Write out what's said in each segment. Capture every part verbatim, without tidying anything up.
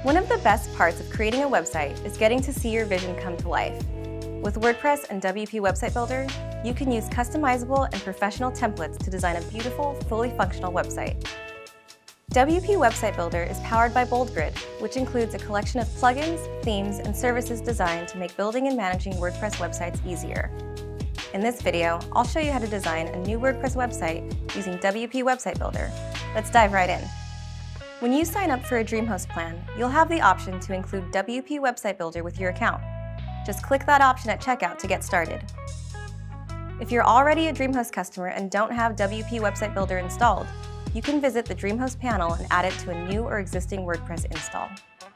One of the best parts of creating a website is getting to see your vision come to life. With WordPress and W P Website Builder, you can use customizable and professional templates to design a beautiful, fully functional website. W P Website Builder is powered by BoldGrid, which includes a collection of plugins, themes, and services designed to make building and managing WordPress websites easier. In this video, I'll show you how to design a new WordPress website using W P Website Builder. Let's dive right in. When you sign up for a DreamHost plan, you'll have the option to include W P Website Builder with your account. Just click that option at checkout to get started. If you're already a DreamHost customer and don't have W P Website Builder installed, you can visit the DreamHost panel and add it to a new or existing WordPress install.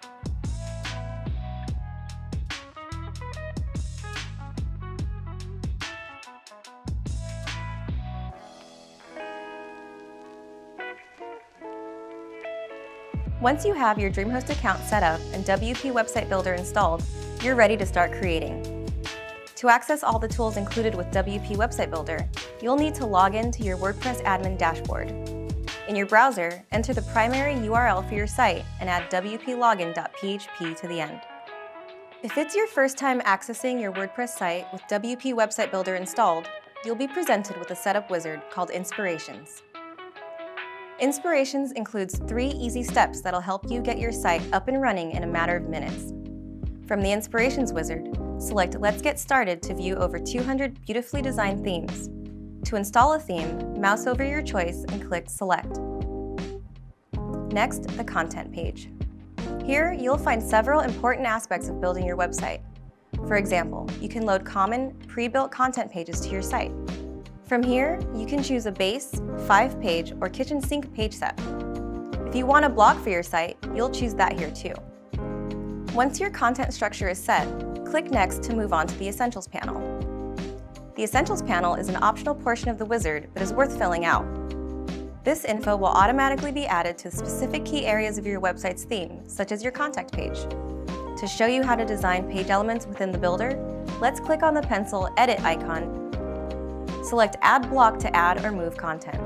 Once you have your DreamHost account set up and W P Website Builder installed, you're ready to start creating. To access all the tools included with W P Website Builder, you'll need to log in to your WordPress admin dashboard. In your browser, enter the primary U R L for your site and add w p login dot p h p to the end. If it's your first time accessing your WordPress site with W P Website Builder installed, you'll be presented with a setup wizard called Inspirations. Inspirations includes three easy steps that'll help you get your site up and running in a matter of minutes. From the Inspirations wizard, select Let's Get Started to view over two hundred beautifully designed themes. To install a theme, mouse over your choice and click Select. Next, the Content page. Here, you'll find several important aspects of building your website. For example, you can load common, pre-built content pages to your site. From here, you can choose a base, five-page, or kitchen sink page set. If you want a blog for your site, you'll choose that here too. Once your content structure is set, click Next to move on to the Essentials panel. The Essentials panel is an optional portion of the wizard that is worth filling out. This info will automatically be added to specific key areas of your website's theme, such as your contact page. To show you how to design page elements within the builder, let's click on the pencil Edit icon. Select Add Block to add or move content.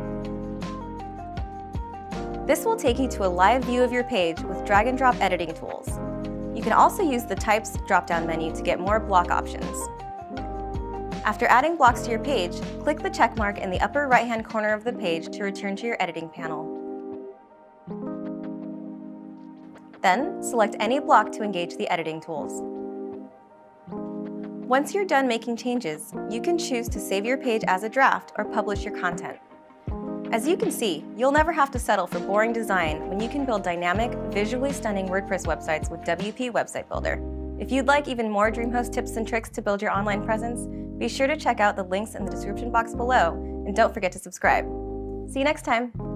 This will take you to a live view of your page with drag and drop editing tools. You can also use the Types drop-down menu to get more block options. After adding blocks to your page, click the check mark in the upper right-hand corner of the page to return to your editing panel. Then, select any block to engage the editing tools. Once you're done making changes, you can choose to save your page as a draft or publish your content. As you can see, you'll never have to settle for boring design when you can build dynamic, visually stunning WordPress websites with W P Website Builder. If you'd like even more DreamHost tips and tricks to build your online presence, be sure to check out the links in the description box below, and don't forget to subscribe. See you next time!